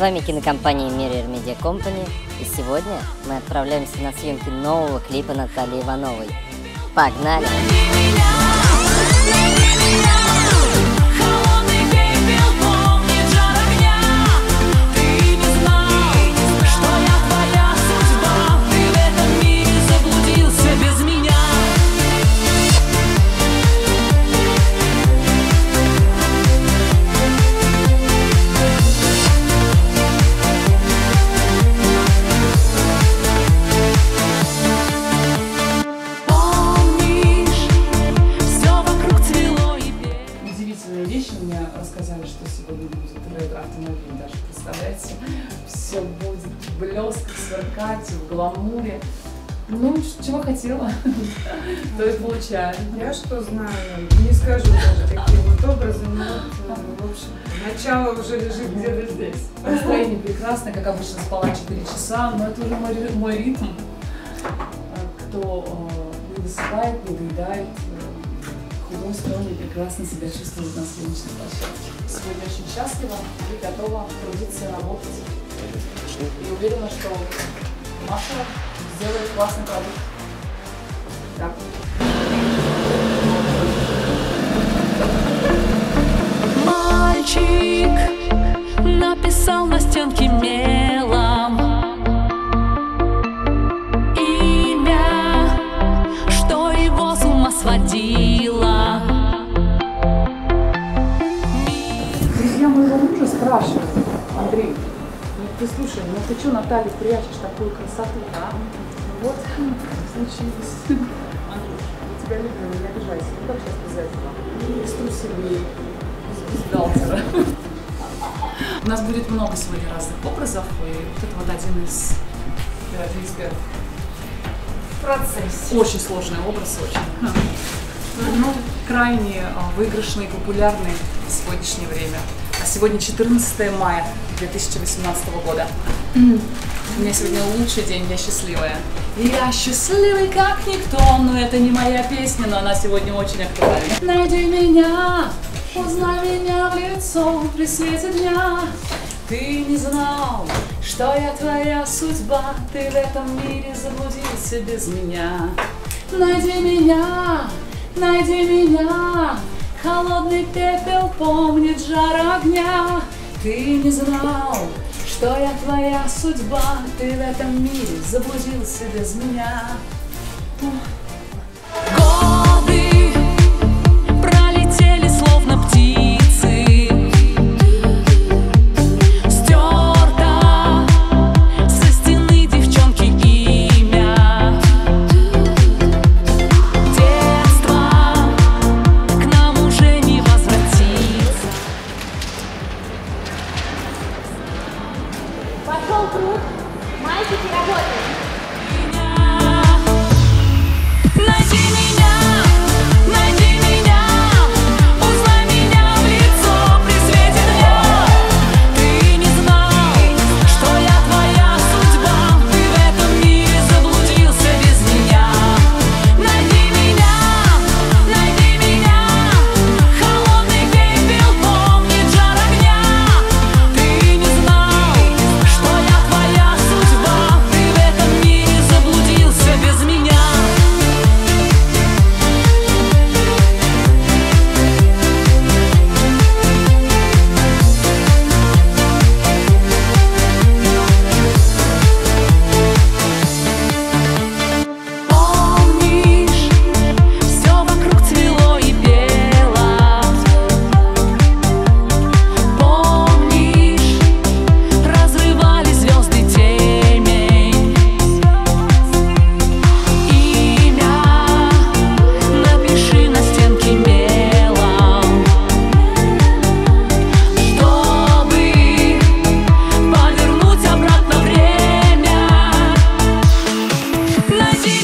вами кинокомпания Mirror Media Company, и сегодня мы отправляемся на съемки нового клипа Натальи Ивановой. Погнали! Мне рассказали, что сегодня будет ретро-автомобиль, даже представляете, все будет блескать, сверкать в гламуре. Ну, чего хотела, то и получаю. Я что знаю, не скажу даже таким вот образом, но в общем, начало уже лежит где-то здесь. Настроение прекрасное, как обычно, спала 4 часа, но это уже мой ритм. Кто не досыпает, не доедает, худой, стройный, прекрасно себя чувствует на съемочной площадке. Сегодня очень счастлива и готова трудиться и работать. И уверена, что Маша сделает классный продукт. Да. Мальчик написал на стенке мелом имя, что его с ума сводило. Друзья моего мужа спрашивают: Андрей, ну ты слушай, ну ты что, Наталья, прячешь такую красоту, а? Ну вот, случилось. Андрюш, я тебя люблю, не обижайся. Ну как сейчас без этого? Без труселей, без бюстгальтера. У нас будет много сегодня разных образов, и вот это вот один из первых. Процесс. Очень сложный образ, очень. Ну, крайне выигрышный и популярный в сегодняшнее время. А сегодня 14 мая 2018 года. У меня сегодня лучший день, я счастливая. Я счастливый как никто, но это не моя песня, но она сегодня очень актуальна. Найди меня, узнай меня в лицо при свете дня. Ты не знал, что я твоя судьба, ты в этом мире заблудился без меня. Найди меня, холодный пепел помнит жар огня. Ты не знал, что я твоя судьба, ты в этом мире заблудился без меня. Годы пролетели словно птицы, стерто со стены девчонки имя. Детство к нам уже не возвратится. Пошел круг, мальчики работают. Найди меня, узнай меня в лицо при свете дня. Ты не знал, что я твоя судьба, ты в этом мире заблудился без меня. Найди меня, холодный пепел помнит жар огня. Ты не знал, что я твоя судьба, ты в этом мире заблудился без меня. Помнишь, все вокруг цвело и пело. Помнишь, разрывали звезды темень. Имя напиши на стенке мелом, чтобы повернуть обратно время. Найди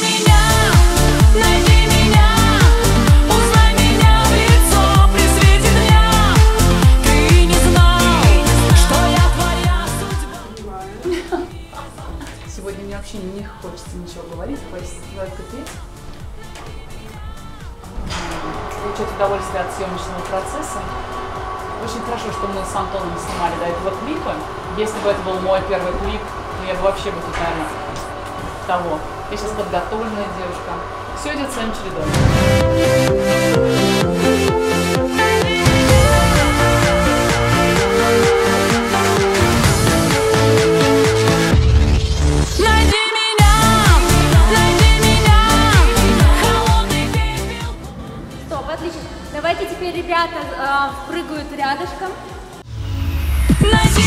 меня, узнай меня в лицо при свете дня. Ты не знал, что я твоя судьба. Сегодня мне вообще не хочется ничего говорить, хочется только петь. Получать удовольствие от съемочного процесса. очень хорошо, что мы с Антоном снимали до этого клипа. Если бы это был мой первый клип, то я бы вообще бы тут, наверное, того. Я сейчас подготовленная девушка. Все идет своим чередом. Стоп, отлично. Давайте теперь ребята прыгают рядышком. Найди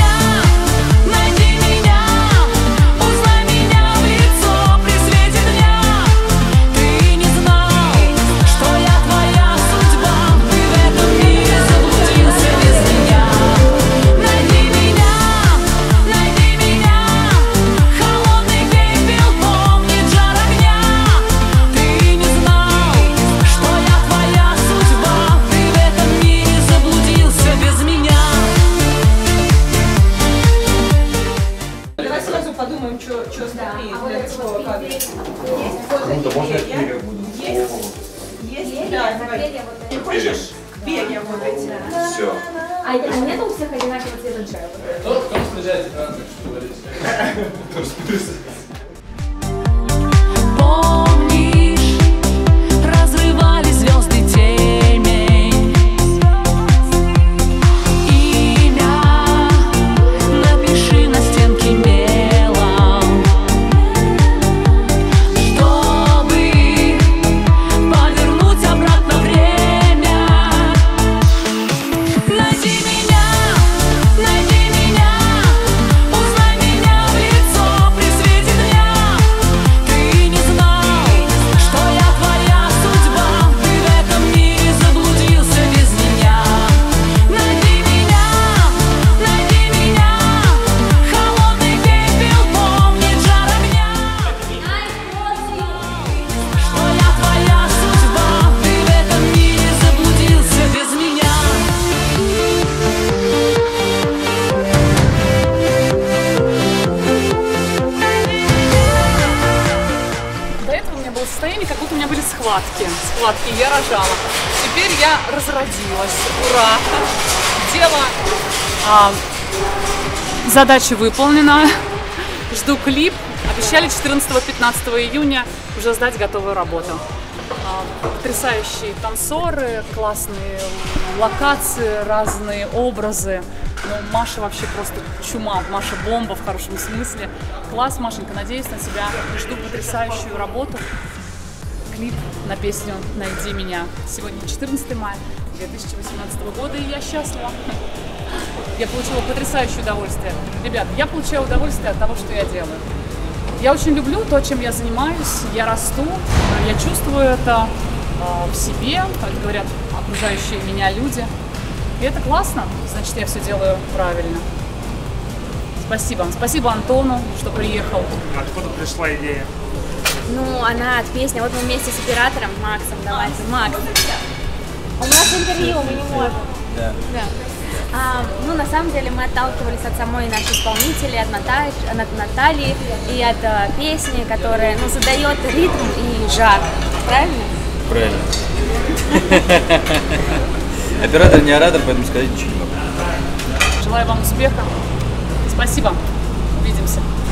меня, узнай меня в лицо при свете дня. Ты не знал, что я твоя судьба, ты в этом мире заблудился без меня. Найди меня, холодный пепел помнит жар огня. Ты не знал, что я твоя судьба, ты в этом мире заблудился без меня. Давай сразу подумаем, что смотри, для такого кадра. Круто, можно я перья буду? Есть? Да, давай. Ты хочешь? Перья вот эти. Все. А нет у всех одинакового цвета джая? Кто снижает экран, что говорить? Помнишь, разрывали звезды темень. Имя напиши на стенке мелом, чтобы повернуть обратно время. Найди меня, узнай меня в лицо при свете дня. Ты не знал, что я твоя судьба, ты в этом мире заблудился без меня. Найди меня, холодный пепел помнит жар огня. Что я твоя судьба, ты в этом мире заблудился без меня. До этого у меня было состояние, как будто у меня были схватки. Схватки, я рожала. Теперь я разродилась. Ура! Дело... задача выполнена. Жду клип. Обещали 14-15 июня уже сдать готовую работу. Потрясающие танцоры, классные локации, разные образы. Ну, Маша вообще просто чума, Маша бомба в хорошем смысле. Класс, Машенька, надеюсь на тебя. Жду потрясающую работу. Клип на песню «Найди меня». Сегодня 14 мая 2018 года, и я счастлива. Я получила потрясающее удовольствие. Ребят, я получаю удовольствие от того, что я делаю. Я очень люблю то, чем я занимаюсь, я расту, я чувствую это в себе, как говорят окружающие меня люди. И это классно, значит, я все делаю правильно. Спасибо. Спасибо Антону, что приехал. Откуда пришла идея? Ну, она от песни. Вот мы вместе с оператором Максом. Давайте, Макс. У нас интервью, мы не можем. Да. Ну, на самом деле, мы отталкивались от самой нашей исполнителя, от Натальи и от песни, которая, ну, задает ритм и жар. Правильно? Правильно. Оператор не оратор, поэтому сказать ничего не могу. Желаю вам успеха. Спасибо. Увидимся.